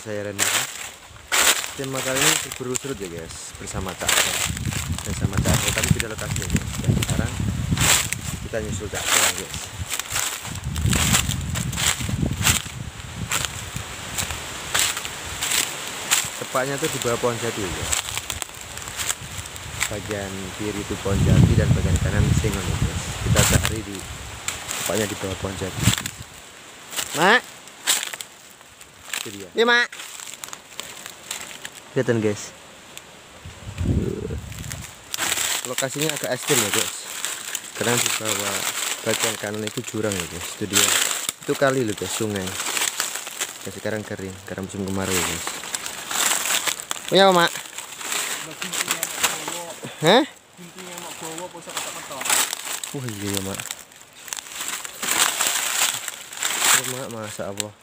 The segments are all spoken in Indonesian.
saya Reni. Tema kali ini berburu surut ya guys, bersama Cak dan sama Cak. Tapi beda lokasinya guys. Dan sekarang kita nyusul Cak guys. Tepatnya tuh di bawah pohon jati ya guys. Bagian kiri itu pohon jati dan bagian kanan singon ya guys. Kita cari di tepatnya di bawah pohon jati. Mak, itu dia. Ya mak. Lihatin guys, lokasinya agak ekstrim ya guys, karena di bawah bagian kanan itu jurang ya guys. Itu dia, itu kali loh guys, sungai. Dan sekarang kering karena musim kemarau ya guys. Punya apa mak? Hah? Oh iya mak. Oh mak, masa apa?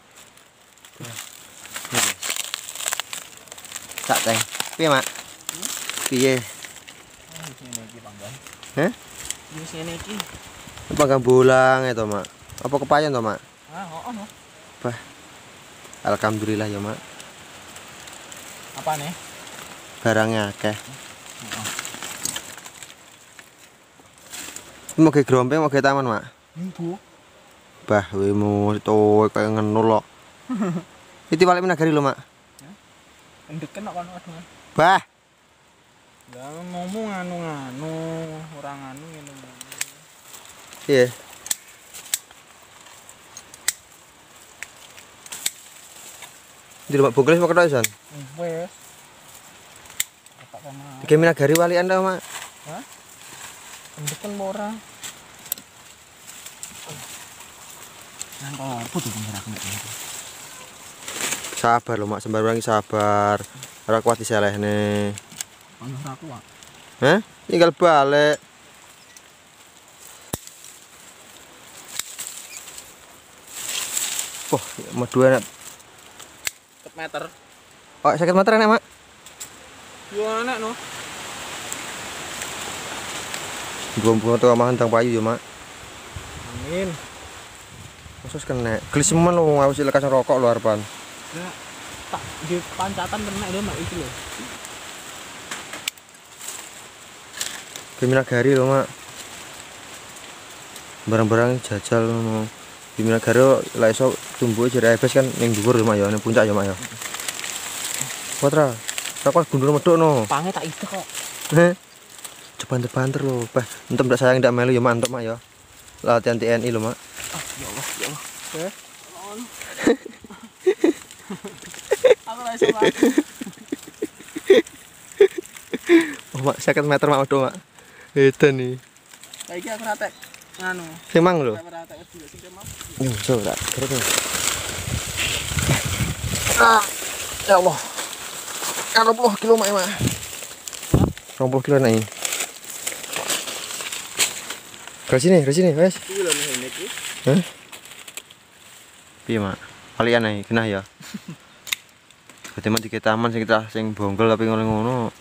Tak teh, piye mak? Piye? Hah? Panggang bulang itu mak. Apa kepayon toh mak? Bah. Alhamdulillah ya mak. Apa nih? Barangnya akeh. Mau ke grompeng mau ke taman mak? Minggu. Bah, wemu to kayak ngono lho. Iki balik menagari lho mak. Endeken kok kono aduh. Bah. Lah ngomong anu-anu, orang anu ngene. Iya. Di rumah bungkus mau ketok Son. Wes. Apa sama? Iki menagari wali Anda mak. Hah? Endeken ora. Nang kok putu pengerak nek. Sabar lho mak, sembarang sabar. Ora kuat diselehne. Ono ora kuat. Hah? Tinggal balik. Wah, mau dua enak. Meter. Oh, sakit meter enak mak. Yo enak no. Belum tuh sama hentang payu ya mak. Amin. Khusus kena. Gelisemen lu ngawasi lekas rokok lu harapan. Nah, tak di pancatan kena dia mak itu loh. Keminagari loh mak. Barang-barang jajal mau. Keminagari lah iso tumbuh jadi ebes kan yang dhuwur ya mak ya, ning puncak ya mak ya. Watra, rokok gundul medok no. Pange tak itu kok. Heh. Banter-banter loh, bah. Entem ndak sayang ndak melu ya mak entuk mak ya. Latihan TNI loh mak. Ah, ya Allah, ya Allah. Aku ora iso mati. Oh mak, 50 meter mak udah mak. Edan nih. Saiki aku ratek nganu. Sing mang lho. Ratek wis dulu sing mau. Yo, so ora. Terus. Ah. Ya Allah. 20 kilo mak. 20 kilo nih. Ke sini, wes. Iki lho ngene iki. Hah? Piye mak? Kalian ae genah ya. Berarti mah dikit taman sing kita sing bonggol tapi ngono-ngono.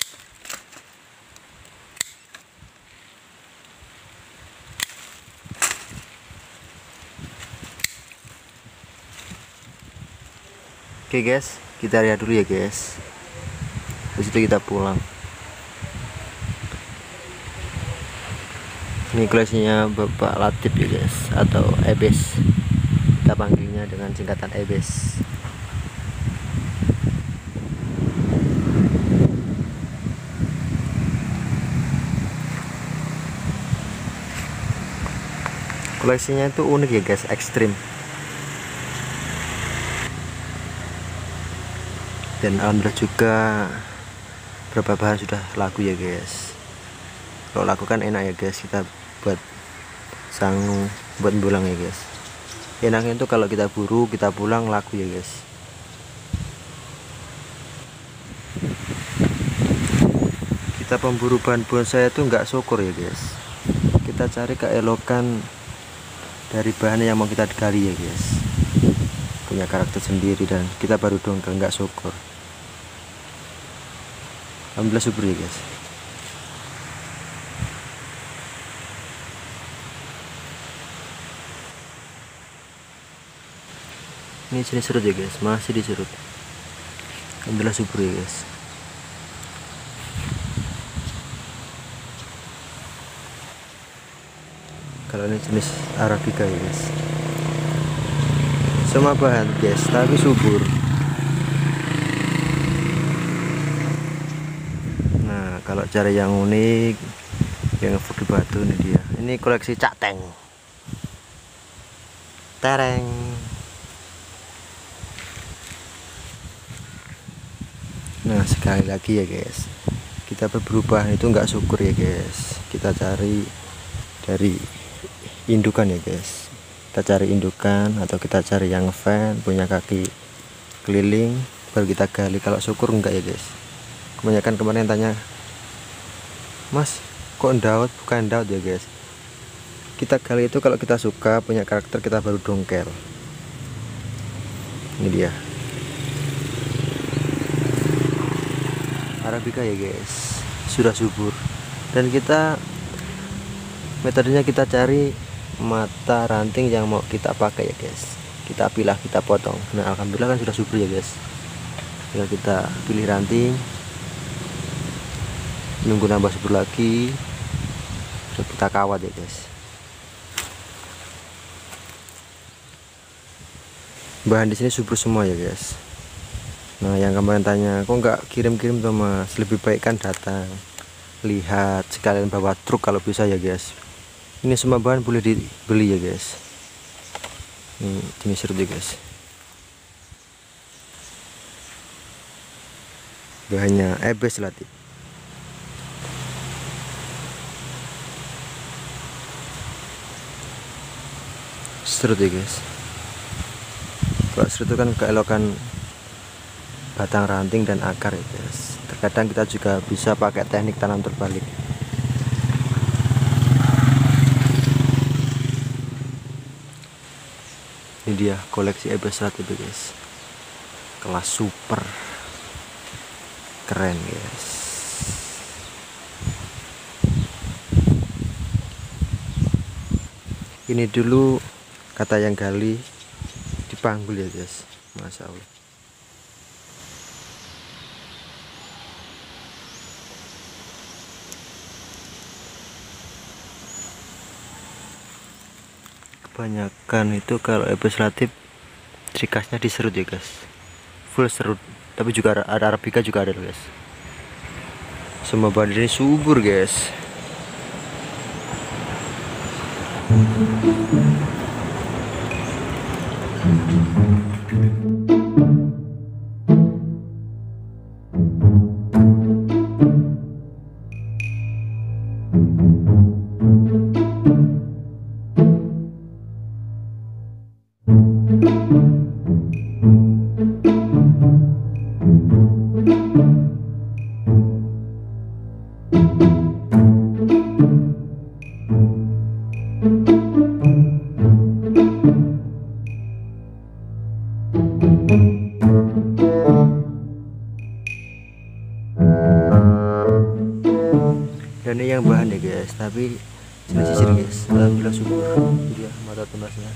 Oke guys, kita lihat dulu ya guys. Terus itu kita pulang. Ini kelasnya Bapak Latif ya guys, atau Ebes. Kita panggilnya dengan singkatan Ebes. Koleksinya itu unik ya guys, ekstrim. Dan alhamdulillah juga beberapa bahan sudah laku ya guys. Kalau laku kan enak ya guys, kita buat sangu, buat pulang ya guys. Enaknya itu kalau kita buru kita pulang laku ya guys. Kita pemburu bahan bonsai itu nggak syukur ya guys. Kita cari keelokan dari bahan yang mau kita gali ya guys. Punya karakter sendiri dan kita baru dongkel, nggak syukur. Alhamdulillah syukur ya guys. Ini jenis serut ya guys, masih diserut. alhamdulillah subur ya guys. Kalau ini jenis Arabica ya guys, semua bahan guys tapi subur. Nah kalau cari yang unik yang ngevok di batu, ini dia, ini koleksi Cak Teng tereng. Nah sekali lagi ya guys, kita berubah itu nggak syukur ya guys, kita cari dari indukan ya guys, kita cari indukan atau kita cari yang fan punya kaki keliling baru kita gali. Kalau syukur enggak ya guys. Kebanyakan kemarin tanya, mas kok daud bukan daud ya guys, kita gali itu kalau kita suka punya karakter kita baru dongkel. Ini dia Arabica ya guys, sudah subur. Dan kita metodenya kita cari mata ranting yang mau kita pakai ya guys, kita pilah, kita potong. Nah alhamdulillah kan sudah subur ya guys, tinggal kita pilih ranting, nunggu nambah subur lagi, terus kita kawat ya guys. Bahan di sini subur semua ya guys. Nah yang kemarin tanya kok nggak kirim-kirim tuh mas, lebih baik kan datang lihat sekalian bawa truk kalau bisa ya guys. Ini semua bahan boleh dibeli ya guys. Ini jenis serut ya guys, bahannya ebes latih. Serut ya guys, kalau serut itu kan keelokan batang ranting dan akar ya guys. Terkadang kita juga bisa pakai teknik tanam terbalik. Ini dia koleksi ebes rat itu guys, kelas super keren guys. Ini dulu kata yang gali dipanggul ya guys, masya Allah. Kebanyakan itu kalau ebes latif ciri khasnya di serut ya guys, full serut. Tapi juga ada Arabica juga ada guys. Semua bahan ini subur guys. Dan ini yang bahan ya guys, tapi jenis sisir guys, alhamdulillah subur. Dia mata tunasnya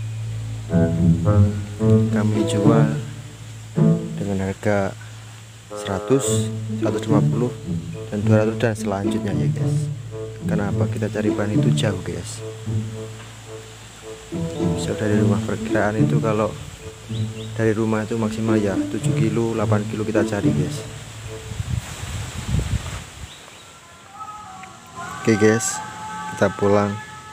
kami jual dengan harga 100, 150 dan 200 dan selanjutnya ya guys. Kenapa kita cari bahan itu jauh guys, bisa dari rumah. Perkiraan itu kalau dari rumah itu maksimal ya 7 kilo 8 kilo kita cari guys. Oke guys, kita pulang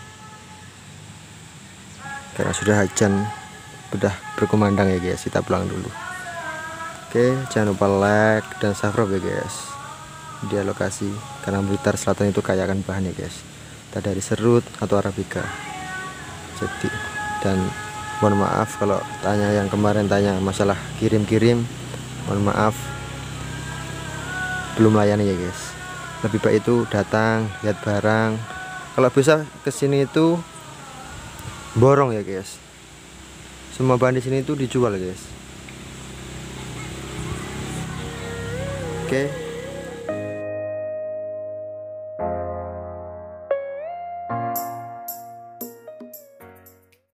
karena sudah hujan, sudah berkumandang ya guys, kita pulang dulu. Oke, jangan lupa like dan subscribe ya guys. Dia lokasi karena Blitar Selatan itu kaya akan bahan ya guys, entah dari serut atau Arabica. Jadi, dan mohon maaf kalau tanya yang kemarin tanya masalah kirim-kirim, mohon maaf belum layani ya guys. Lebih baik itu datang lihat barang, kalau bisa kesini itu borong ya guys. Semua bahan di sini itu dijual guys. Oke.